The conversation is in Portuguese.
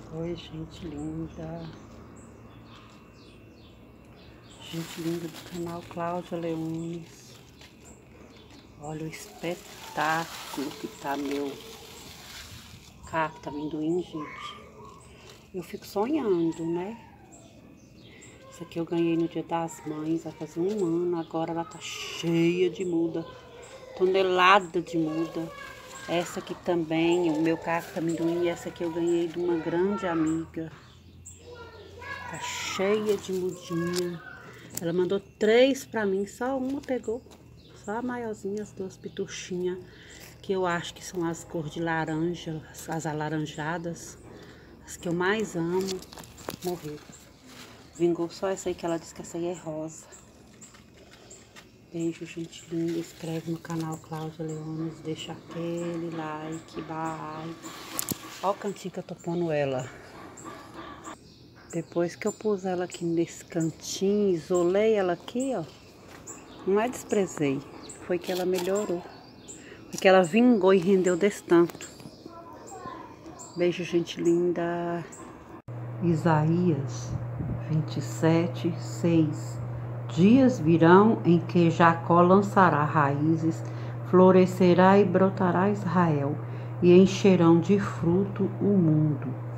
Oi, gente linda. Gente linda do canal Cláudia Leones. Olha o espetáculo que tá meu cacto amendoim, gente. Eu fico sonhando, né? Essa aqui eu ganhei no Dia das Mães, vai fazer um ano. Agora ela tá cheia de muda, tonelada de muda. Essa aqui também, o meu cacto amendoim, essa aqui eu ganhei de uma grande amiga. Tá cheia de mudinha. Ela mandou 3 pra mim, só uma pegou. Só a maiorzinha, as 2 pituchinhas, que eu acho que são as cores de laranja, as alaranjadas. As que eu mais amo, morreu. Vingou só essa aí, que ela disse que essa aí é rosa. Beijo, gente linda. Inscreve no canal Cláudia Leones, deixa aquele like, bye. Olha o cantinho que eu tô pondo ela. Depois que eu pus ela aqui nesse cantinho, isolei ela aqui, ó. Não é desprezei, foi que ela melhorou. Foi que ela vingou e rendeu desse tanto. Beijo, gente linda. Isaías 27:6. Dias virão em que Jacó lançará raízes, florescerá e brotará Israel, e encherão de fruto o mundo.